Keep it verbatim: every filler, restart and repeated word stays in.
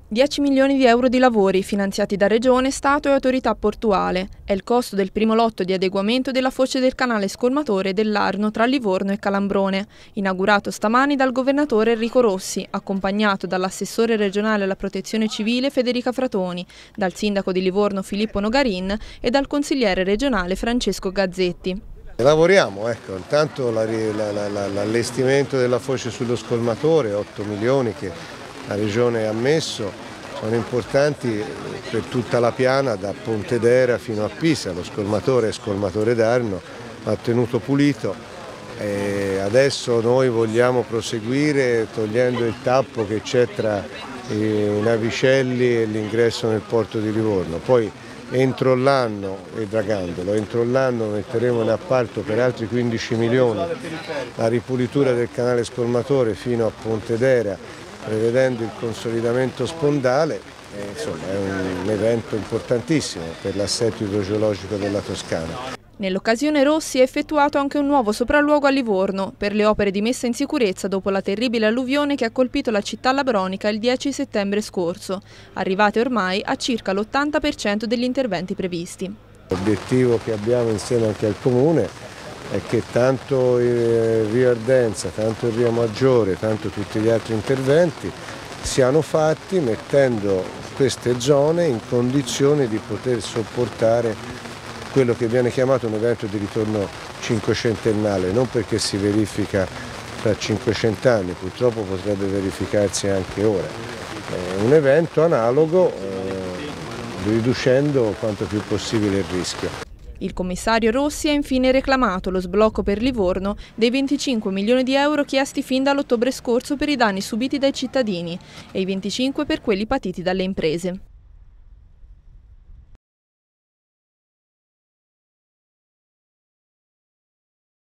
dieci milioni di euro di lavori finanziati da Regione, Stato e Autorità portuale. È il costo del primo lotto di adeguamento della foce del canale scolmatore dell'Arno tra Livorno e Calambrone, inaugurato stamani dal governatore Enrico Rossi, accompagnato dall'assessore regionale alla protezione civile Federica Fratoni, dal sindaco di Livorno Filippo Nogarin e dal consigliere regionale Francesco Gazzetti. Lavoriamo, ecco, intanto l'allestimento della foce sullo scolmatore, otto milioni che la Regione ha messo, sono importanti per tutta la piana da Pontedera fino a Pisa. Lo scolmatore è scolmatore d'Arno, va tenuto pulito e adesso noi vogliamo proseguire togliendo il tappo che c'è tra i navicelli e l'ingresso nel porto di Livorno. Poi entro l'anno, e dragandolo, entro l'anno metteremo in appalto per altri quindici milioni la ripulitura del canale scolmatore fino a Pontedera, prevedendo il consolidamento spondale. E, insomma, è un evento importantissimo per l'assetto idrogeologico della Toscana. Nell'occasione Rossi ha effettuato anche un nuovo sopralluogo a Livorno per le opere di messa in sicurezza dopo la terribile alluvione che ha colpito la città labronica il dieci settembre scorso, arrivate ormai a circa l'ottanta per cento degli interventi previsti. L'obiettivo che abbiamo insieme anche al Comune è che tanto il Rio Ardenza, tanto il Rio Maggiore, tanto tutti gli altri interventi siano fatti mettendo queste zone in condizione di poter sopportare quello che viene chiamato un evento di ritorno cinquecentennale, non perché si verifica tra cinquecento anni, purtroppo potrebbe verificarsi anche ora. È un evento analogo, eh, riducendo quanto più possibile il rischio. Il commissario Rossi ha infine reclamato lo sblocco per Livorno dei venticinque milioni di euro chiesti fin dall'ottobre scorso per i danni subiti dai cittadini e i venticinque per quelli patiti dalle imprese.